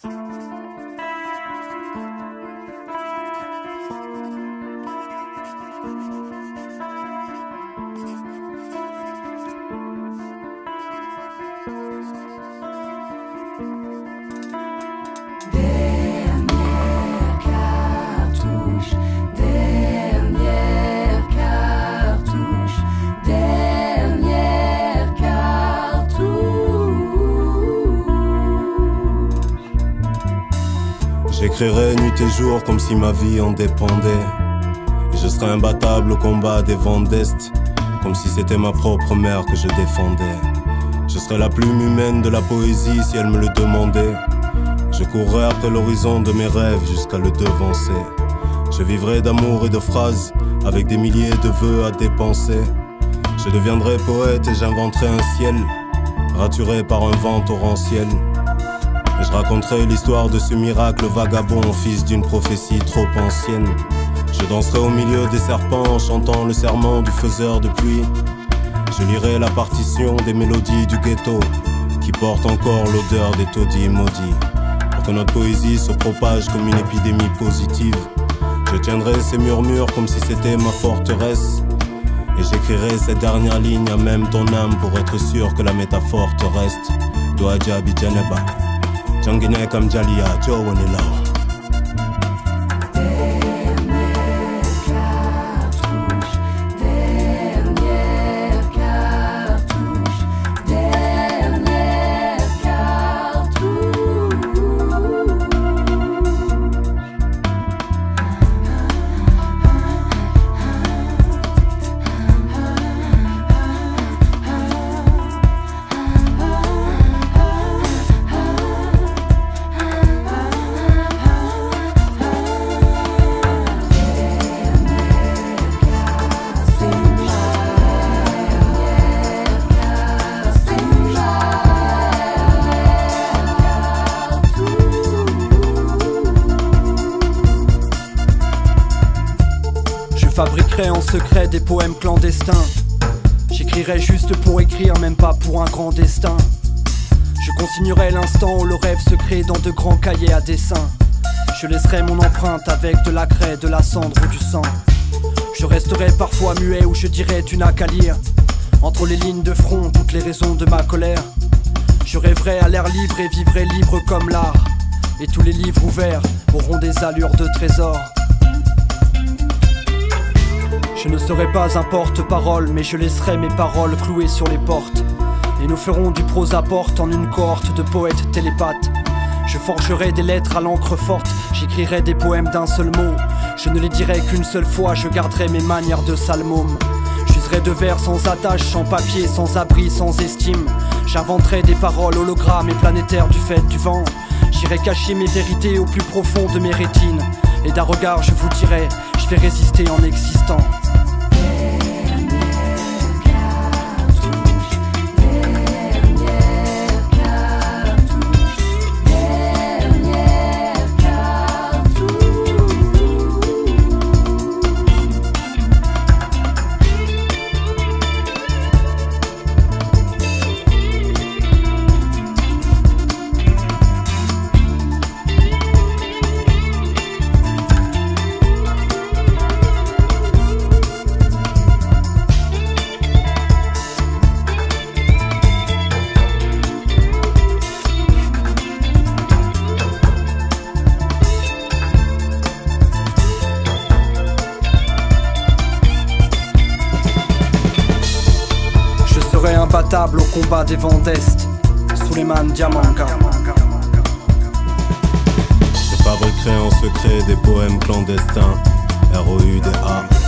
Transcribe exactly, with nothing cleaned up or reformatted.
J'écrirais nuit et jour comme si ma vie en dépendait. Et je serais imbattable au combat des vents d'Est, comme si c'était ma propre mère que je défendais. Je serais la plume humaine de la poésie si elle me le demandait. Je courrais après l'horizon de mes rêves jusqu'à le devancer. Je vivrais d'amour et de phrases avec des milliers de vœux à dépenser. Je deviendrais poète et j'inventerais un ciel raturé par un vent torrentiel. Et je raconterai l'histoire de ce miracle vagabond, fils d'une prophétie trop ancienne. Je danserai au milieu des serpents en chantant le serment du faiseur de pluie. Je lirai la partition des mélodies du ghetto qui portent encore l'odeur des taudis maudits. Pour que notre poésie se propage comme une épidémie positive, je tiendrai ces murmures comme si c'était ma forteresse. Et j'écrirai ces dernières lignes à même ton âme pour être sûr que la métaphore te reste. Doaja Bijaneba Jangine kam Jalia Joe Wanilao. Je fabriquerai en secret des poèmes clandestins. J'écrirai juste pour écrire, même pas pour un grand destin. Je consignerai l'instant où le rêve se crée dans de grands cahiers à dessin. Je laisserai mon empreinte avec de la craie, de la cendre ou du sang. Je resterai parfois muet où je dirai tu n'as qu'à lire. Entre les lignes de front, toutes les raisons de ma colère. Je rêverai à l'air libre et vivrai libre comme l'art. Et tous les livres ouverts auront des allures de trésors. Je ne serai pas un porte-parole, mais je laisserai mes paroles clouées sur les portes. Et nous ferons du prosa-porte en une cohorte de poètes télépathes. Je forgerai des lettres à l'encre forte, j'écrirai des poèmes d'un seul mot. Je ne les dirai qu'une seule fois, je garderai mes manières de sale môme. J'userai de vers sans attache, sans papier, sans abri, sans estime. J'inventerai des paroles hologrammes et planétaires du fait du vent. J'irai cacher mes vérités au plus profond de mes rétines. Et d'un regard je vous dirai, je vais résister en existant. Imbattable au combat des vents d'Est, Suleiman Diamanga. Je fabriquerai en secret des poèmes clandestins, R O U D A.